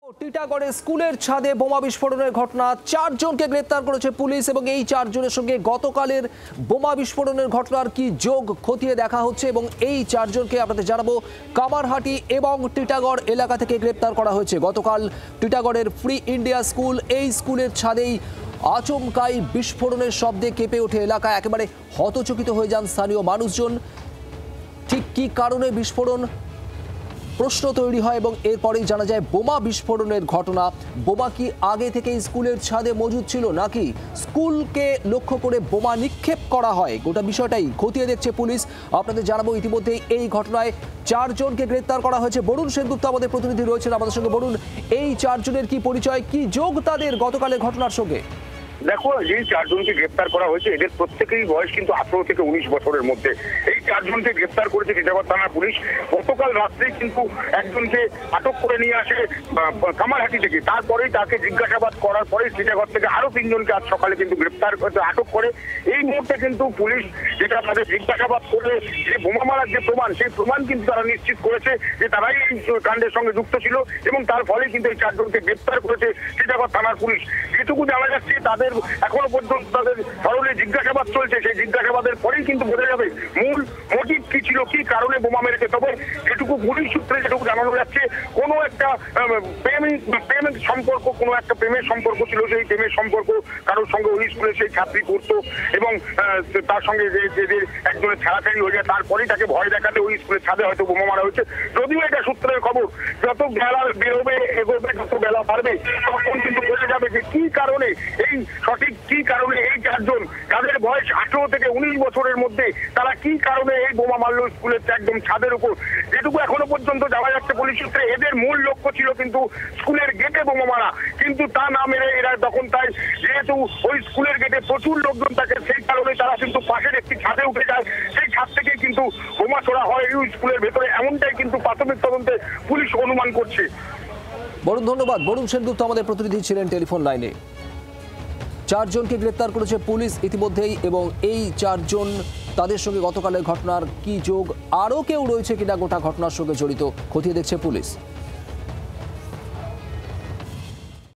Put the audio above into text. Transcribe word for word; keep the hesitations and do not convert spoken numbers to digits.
টিটাগড়ে স্কুলের ছাদে বোমা বিস্ফোরণের ঘটনা, চারজনকে গ্রেপ্তার করেছে পুলিশ এবং এই চারজনের সঙ্গে গতকালের বোমা বিস্ফোরণের ঘটনার কি যোগ খতিয়ে দেখা হচ্ছে এবং এই চারজনকে আপনাদের জানাবো কামারহাটি এবং টিটাগড় এলাকা থেকে গ্রেপ্তার করা হয়েছে। গতকাল টিটাগড়ের ফ্রি ইন্ডিয়া স্কুল, এই স্কুলের ছাদেই আচমকাই বিস্ফোরণের শব্দে কেঁপে ওঠে এলাকা, একেবারে হতচকিত হয়ে যান স্থানীয় মানুষজন। ঠিক কী কারণে বিস্ফোরণ, প্রশ্ন তৈরি হয় এবং এরপরেই জানা যায় বোমা বিস্ফোরণের ঘটনা। বোমা কি আগে থেকে স্কুলের ছাদে মজুদ ছিল নাকি স্কুলকে লক্ষ্য করে বোমা নিক্ষেপ করা হয়, গোটা বিষয়টাই খতিয়ে দেখছে পুলিশ। আপনাদের জানাবো ইতিমধ্যে এই ঘটনায় চারজনকে গ্রেপ্তার করা হয়েছে। বরুণ সেনগুপ্ত আমাদের প্রতিনিধি রয়েছেন আমাদের সঙ্গে। বরুণ, এই চারজনের কি পরিচয়, কি যোগ তাদের গতকালের ঘটনার সঙ্গে? দেখো, এই চারজনকে গ্রেপ্তার করা হয়েছে, এদের প্রত্যেকেই বয়স কিন্তু আঠারো থেকে উনিশ বছরের মধ্যে। এই চারজনকে গ্রেপ্তার করেছে টিটাগড় থানার পুলিশ। গতকাল রাত্রে কিন্তু একজনকে আটক করে নিয়ে আসে কামারহাটি থেকে, তারপরেই তাকে জিজ্ঞাসাবাদ করার পরে টিটাগড় থেকে আরো তিনজনকে আজ সকালে কিন্তু গ্রেপ্তার করতে আটক করে। এই মুহূর্তে কিন্তু পুলিশ যেটা তাদের জিজ্ঞাসাবাদ করে যে বোমা মারার যে প্রমাণ, সেই প্রমাণ কিন্তু তারা নিশ্চিত করেছে যে তারাই এই কাণ্ডের সঙ্গে যুক্ত ছিল এবং তার ফলে কিন্তু এই চারজনকে গ্রেপ্তার করেছে টিটাগড় থানার পুলিশ। যেটুকু জানা যাচ্ছে তাদের এখনো পর্যন্ত তাদের সরলে জিজ্ঞাসাবাদ চলছে, সেই জিজ্ঞাসাবাদের পরেই কিন্তু বোঝা যাবে মূল মোটিভ কি ছিল, কি কারণে বোমা মেরেছে। তবে যেটুকু পুলিশ সূত্রে যেটুকু জানানো যাচ্ছে, কোনো একটা প্রেমিক প্রেমের সম্পর্ক, কোনো একটা প্রেমের সম্পর্ক ছিল। সেই প্রেমের সম্পর্ক কারোর সঙ্গে ওই স্কুলে সেই ছাত্রী পড়তো এবং তার সঙ্গে যে একজনের ছাড়াছাড়ি হয়ে যায়, তারপরেই তাকে ভয় দেখাতে ওই স্কুলের ছাদে হয়তো বোমা মারা হয়েছে। যদিও এটা সূত্রের খবর, যত বেলা বেরোবে এগোবে, যত বেলা পারবে তখন কিন্তু বোঝা যাবে যে কি কারণে, এই সঠিক কি কারণে এই চারজন, যাদের বয়স আঠারো থেকে উনিশ বছরের মধ্যে, তারা কি কারণে এই বোমা মারল স্কুলের একদম ছাদের উপর। যেটুকু এখনো পর্যন্ত জানা যাচ্ছে পুলিশ সূত্রে, এদের মূল লক্ষ্য ছিল কিন্তু স্কুলের গেটে বোমা মারা, কিন্তু তা না মেরে এরা তখন তাই যেহেতু ওই স্কুলের গেটে প্রচুর লোকজন থাকে, সেই কারণে তারা কিন্তু পাশের একটি ছাদে উঠে যায়, সেই ছাদ থেকে কিন্তু বোমা ছোড়া হয় এই স্কুলের ভেতরে, এমনটাই কিন্তু প্রাথমিক তদন্তে পুলিশ অনুমান করছে। বরুণ, ধন্যবাদ। বরুণ সেনগুপ্ত আমাদের প্রতিনিধি ছিলেন টেলিফোন লাইনে। চারজনকে গ্রেপ্তার করেছে পুলিশ ইতিমধ্যেই এবং এই চারজন, তাদের সঙ্গে গতকালের ঘটনার কি যোগ, আরও কেউ রয়েছে কিনা গোটা ঘটনার সঙ্গে জড়িত, খতিয়ে দেখছে পুলিশ।